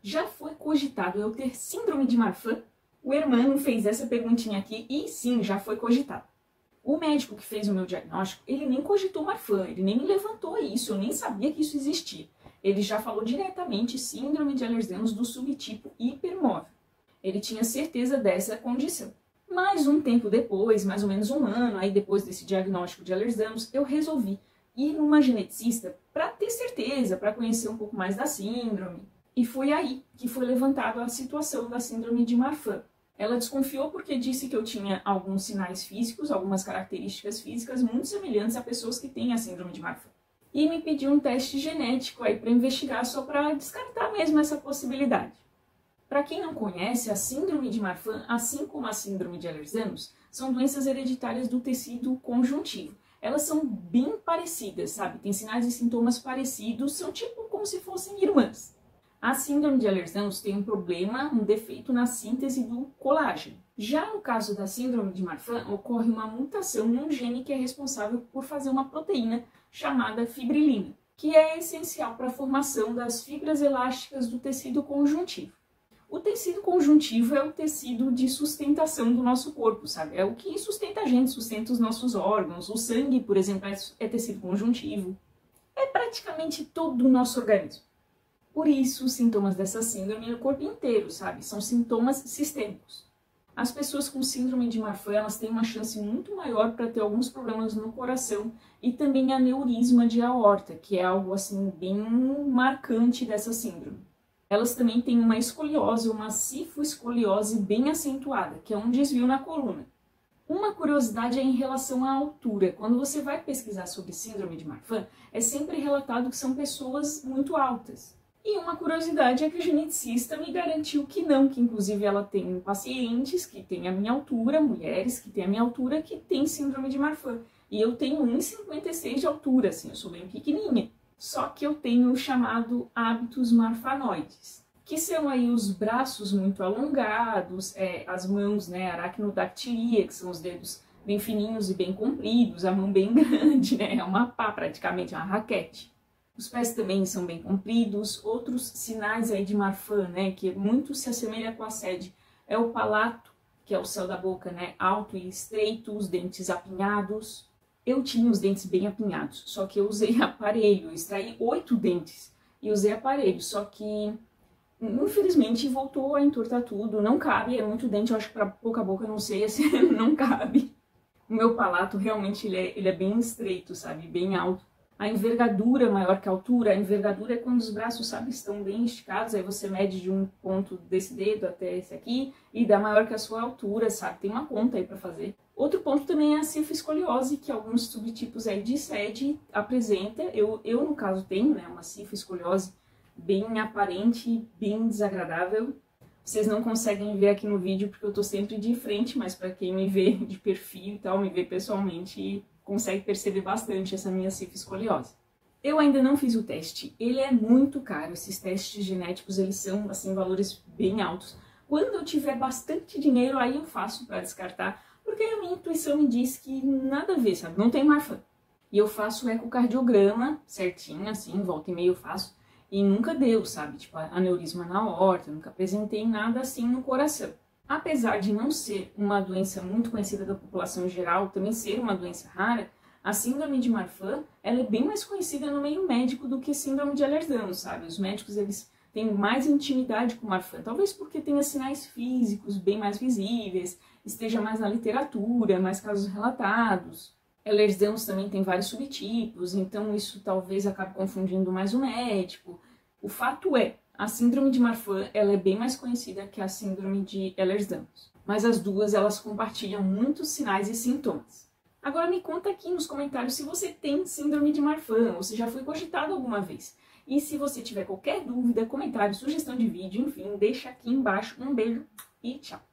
Já foi cogitado eu ter síndrome de Marfan? O Hermano fez essa perguntinha aqui e sim, já foi cogitado. O médico que fez o meu diagnóstico, ele nem cogitou Marfan, ele nem me levantou isso, eu nem sabia que isso existia. Ele já falou diretamente síndrome de Ehlers-Danlos do subtipo hipermóvel. Ele tinha certeza dessa condição. Mas um tempo depois, mais ou menos um ano, aí depois desse diagnóstico de Ehlers-Danlos, eu resolvi ir numa geneticista para ter certeza, para conhecer um pouco mais da síndrome. E foi aí que foi levantada a situação da síndrome de Marfan. Ela desconfiou porque disse que eu tinha alguns sinais físicos, algumas características físicas muito semelhantes a pessoas que têm a síndrome de Marfan. E me pediu um teste genético aí para investigar, só para descartar mesmo essa possibilidade. Para quem não conhece, a síndrome de Marfan, assim como a síndrome de Ehlers-Danlos, são doenças hereditárias do tecido conjuntivo. Elas são bem parecidas, sabe? Tem sinais e sintomas parecidos, são tipo como se fossem irmãs. A síndrome de Ehlers-Danlos tem um problema, um defeito na síntese do colágeno. Já no caso da síndrome de Marfan, ocorre uma mutação num gene que é responsável por fazer uma proteína chamada fibrilina, que é essencial para a formação das fibras elásticas do tecido conjuntivo. O tecido conjuntivo é o tecido de sustentação do nosso corpo, sabe? É o que sustenta a gente, sustenta os nossos órgãos. O sangue, por exemplo, é tecido conjuntivo. É praticamente todo o nosso organismo. Por isso, os sintomas dessa síndrome no corpo inteiro, sabe? São sintomas sistêmicos. As pessoas com síndrome de Marfan, elas têm uma chance muito maior para ter alguns problemas no coração e também aneurisma de aorta, que é algo assim bem marcante dessa síndrome. Elas também têm uma escoliose, uma cifoescoliose bem acentuada, que é um desvio na coluna. Uma curiosidade é em relação à altura. Quando você vai pesquisar sobre síndrome de Marfan, é sempre relatado que são pessoas muito altas. E uma curiosidade é que a geneticista me garantiu que não, que inclusive ela tem pacientes que têm a minha altura, mulheres que têm a minha altura, que têm síndrome de Marfan. E eu tenho 1,56 de altura, assim, eu sou bem pequenininha. Só que eu tenho o chamado hábitos marfanoides, que são aí os braços muito alongados, as mãos, né, aracnodactilia, que são os dedos bem fininhos e bem compridos, a mão bem grande, né, é uma pá praticamente, uma raquete. Os pés também são bem compridos. Outros sinais aí de Marfan, né, que muito se assemelha com a sede, é o palato, que é o céu da boca, né, alto e estreito, os dentes apinhados. Eu tinha os dentes bem apinhados, só que eu usei aparelho, eu extraí 8 dentes e usei aparelho, só que infelizmente voltou a entortar tudo, não cabe, é muito dente, eu acho que para pouca boca, não sei, assim, não cabe. O meu palato realmente ele é bem estreito, sabe, bem alto. A envergadura maior que a altura, a envergadura é quando os braços, sabe, estão bem esticados, aí você mede de um ponto desse dedo até esse aqui e dá maior que a sua altura, sabe, tem uma conta aí para fazer. Outro ponto também é a cifoescoliose, que alguns subtipos aí de SED apresenta. Eu no caso tenho, né, uma cifoescoliose bem aparente, bem desagradável. Vocês não conseguem ver aqui no vídeo porque eu tô sempre de frente, mas para quem me vê de perfil e tal, me vê pessoalmente, consegue perceber bastante essa minha cifoescoliose. Eu ainda não fiz o teste, ele é muito caro, esses testes genéticos, eles são, assim, valores bem altos. Quando eu tiver bastante dinheiro, aí eu faço para descartar, porque a minha intuição me diz que nada a ver, sabe? Não tem Marfan. E eu faço ecocardiograma certinho, assim, volta e meia eu faço, e nunca deu, sabe? Tipo, aneurisma na aorta, nunca apresentei nada assim no coração. Apesar de não ser uma doença muito conhecida da população em geral, também ser uma doença rara, a síndrome de Marfan, ela é bem mais conhecida no meio médico do que a síndrome de Ehlers-Danlos, sabe? Os médicos, eles têm mais intimidade com Marfan, talvez porque tenha sinais físicos bem mais visíveis, esteja mais na literatura, mais casos relatados. Ehlers-Danlos também tem vários subtipos, então isso talvez acabe confundindo mais o médico. O fato é, a síndrome de Marfan, ela é bem mais conhecida que a síndrome de Ehlers-Danlos, mas as duas, elas compartilham muitos sinais e sintomas. Agora me conta aqui nos comentários se você tem síndrome de Marfan, ou se já foi cogitado alguma vez. E se você tiver qualquer dúvida, comentário, sugestão de vídeo, enfim, deixa aqui embaixo. Um beijo e tchau!